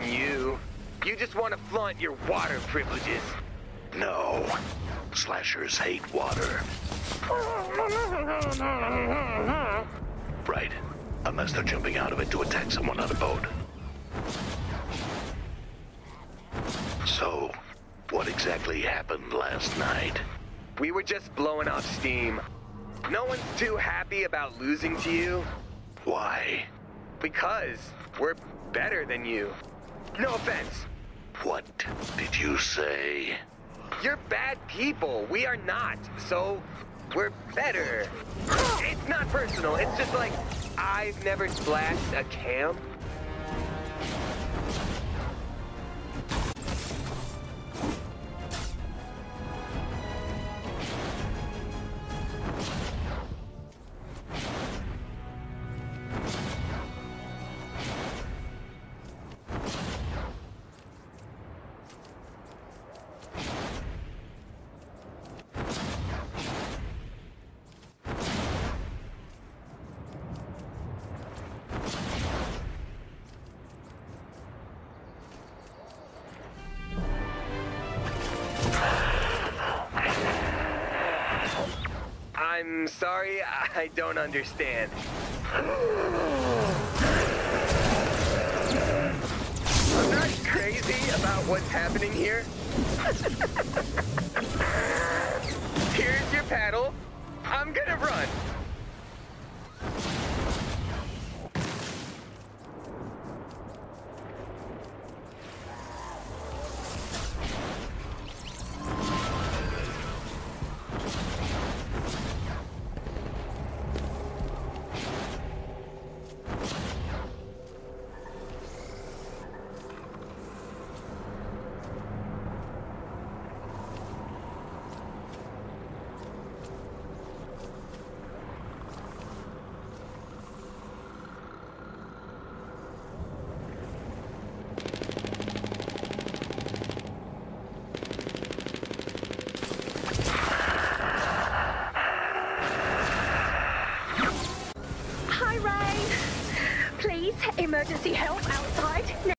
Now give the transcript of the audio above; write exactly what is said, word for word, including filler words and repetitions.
you. You just want to flaunt your water privileges. No. Slashers hate water. Right. Unless they're jumping out of it to attack someone on a boat. So, what exactly happened last night? We were just blowing off steam. No one's too happy about losing to you. Why? Because we're better than you. No offense. What did you say? You're bad people. We are not. So, we're better. It's not personal. It's just like, I've never splashed a camp. I'm sorry, I don't understand. I'm not crazy about what's happening here.